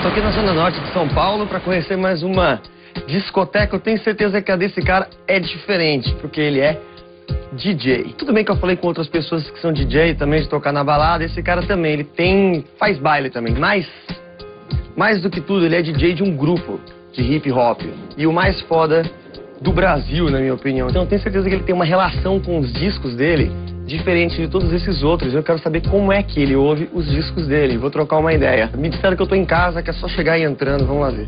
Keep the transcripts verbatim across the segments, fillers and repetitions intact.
Estou aqui na Zona Norte de São Paulo para conhecer mais uma discoteca. Eu tenho certeza que a desse cara é diferente, porque ele é D J. Tudo bem que eu falei com outras pessoas que são D J também, de tocar na balada. Esse cara também, ele tem... faz baile também, mas... mais do que tudo, ele é D J de um grupo de hip hop. E o mais foda do Brasil, na minha opinião. Então eu tenho certeza que ele tem uma relação com os discos dele diferente de todos esses outros. Eu quero saber como é que ele ouve os discos dele. Vou trocar uma ideia. Me disseram que eu tô em casa, que é só chegar e entrando. Vamos lá ver.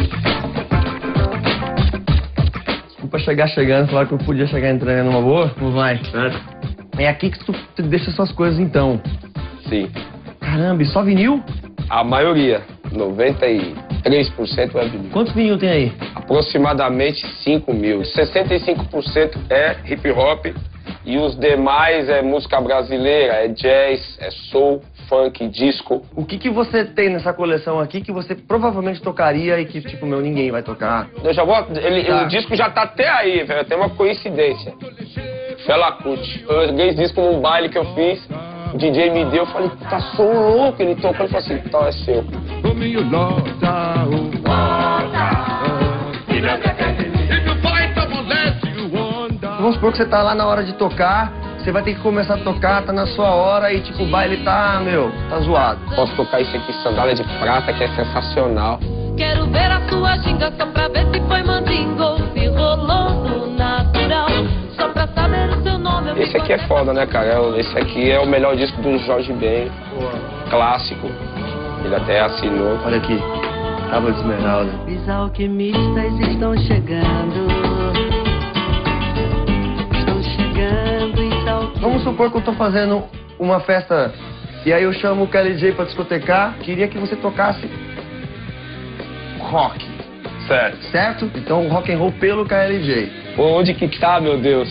Desculpa chegar chegando, falar que eu podia chegar entrando numa boa. Não vai. É aqui que tu deixa suas coisas, então. Sim. Caramba, e só vinil? A maioria, noventa e três por cento é vinil. Quantos vinil tem aí? Aproximadamente cinco mil. sessenta e cinco por cento é hip hop e os demais é música brasileira, é jazz, é soul, funk, disco. O que que você tem nessa coleção aqui que você provavelmente tocaria e que, tipo, meu, ninguém vai tocar? Eu já vou... Ele, Tá. O disco já tá até aí, velho. Tem uma coincidência. Fela Kuti. Eu joguei esse disco num baile que eu fiz. O D J me deu, eu falei, tá som louco. Ele tocou e falou assim, tá, é seu. Vamos supor que você tá lá na hora de tocar, você vai ter que começar a tocar, tá na sua hora e tipo, o baile tá, meu, tá zoado. Posso tocar isso aqui, sandália de prata, que é sensacional. Quero ver a sua ginga só pra ver se foi mandingo ou se rolou no natural. Só pra saber o seu nome. Eu Esse aqui é foda, né, cara? Esse aqui é o melhor disco do Jorge Ben, clássico. Ele até assinou. Olha aqui, Tábua de Esmeralda. Os alquimistas estão chegando. Estão chegando e tal. Vamos supor que eu tô fazendo uma festa e aí eu chamo o K L J pra discotecar. Queria que você tocasse rock, Certo. certo? Então rock and roll pelo K L J. Pô, onde que tá, meu Deus?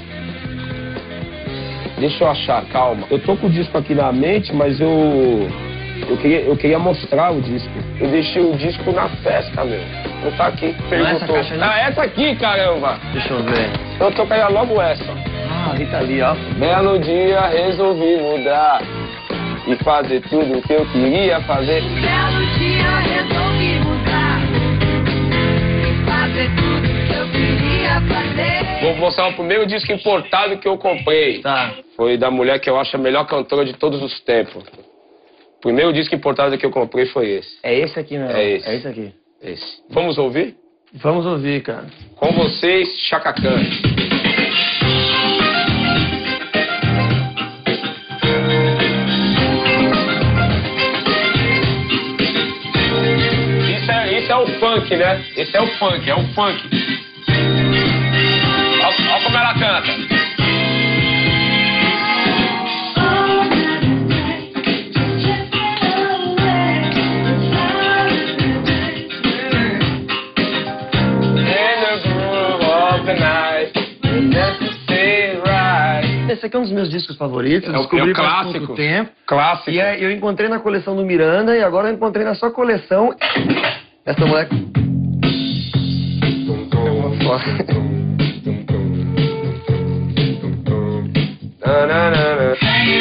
Deixa eu achar, calma. Eu tô com o disco aqui na mente, mas eu... Eu queria, eu queria mostrar o disco. Eu deixei o disco na festa, meu. Não tá aqui. Não é essa caixa, não? Ah, essa aqui, caramba. Deixa eu ver. Eu tocaria logo essa. Ah, ali tá ali, ó. Belo dia, resolvi mudar e fazer tudo o que eu queria fazer. Belo dia resolvi mudar e fazer tudo que eu queria fazer. Vou mostrar o primeiro disco importado que eu comprei. Tá. Foi da mulher que eu acho a melhor cantora de todos os tempos. O primeiro disco importado que eu comprei foi esse. É esse aqui, meu. É esse. É esse aqui. Esse. Vamos ouvir? Vamos ouvir, cara. Com vocês, Chaka Khan. Isso é, isso é o funk, né? Esse é o funk, é o funk. Olha, olha como ela canta. Esse aqui é um dos meus discos favoritos. É o- Descobri é o faz clássico. pouco tempo. Clássico. E aí eu encontrei na coleção do Miranda e agora eu encontrei na sua coleção essa mulher. Na, na, na, na.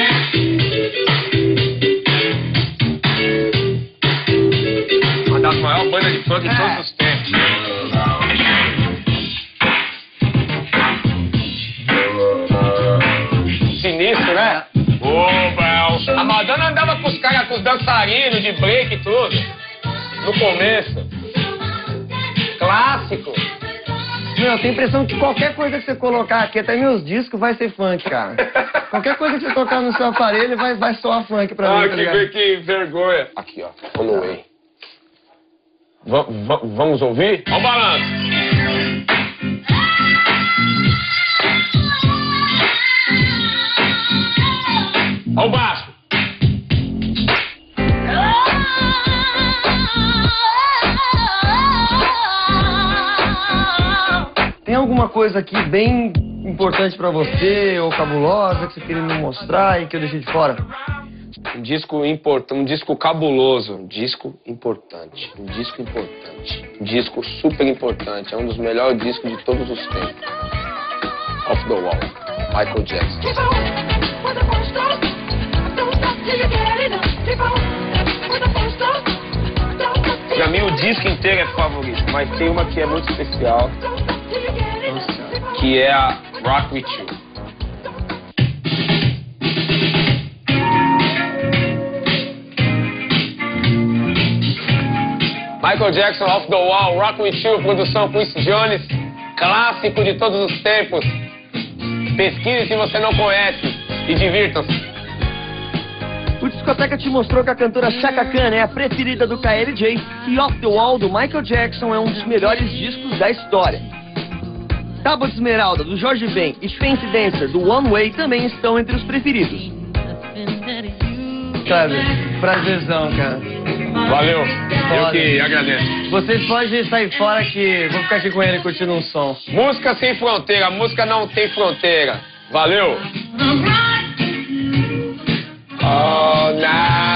Uma das maiores bandas de funk de todos os tempos. Sinistro, né? Ô, Bel. A Madonna andava com os caras, com os dançarinos de break e tudo. No começo. Clássico. Meu, eu tenho a impressão que qualquer coisa que você colocar aqui, até meus discos, vai ser funk, cara. Qualquer coisa que você tocar no seu aparelho vai, vai soar funk pra Ah, mim, tá que, ligado? que vergonha. Aqui, ó. On the way. Va- va- vamos ouvir? Olha o balanço. Olha o baixo. Tem alguma coisa aqui bem importante pra você, ou cabulosa, que você queria me mostrar e que eu deixei de fora? Um disco importante, um disco cabuloso, um disco importante, um disco importante, um disco super importante, é um dos melhores discos de todos os tempos. Off the Wall, Michael Jackson. disco inteiro é favorito, mas tem uma que é muito especial, que é a Rock With You. Michael Jackson, Off the Wall, Rock With You, produção Quincy Jones, clássico de todos os tempos. Pesquise se você não conhece e divirtam-se. O Discoteca te mostrou que a cantora Chaka Khan é a preferida do K L J e Off the Wall do Michael Jackson é um dos melhores discos da história. Tábua de Esmeralda, do Jorge Ben e Fancy Dancer, do One Way, também estão entre os preferidos. Cara, prazerzão, cara. Valeu, Foda. eu que agradeço. Vocês podem sair fora que vou ficar aqui com ele curtindo um som. Música sem fronteira, música não tem fronteira. Valeu! Oh, nah.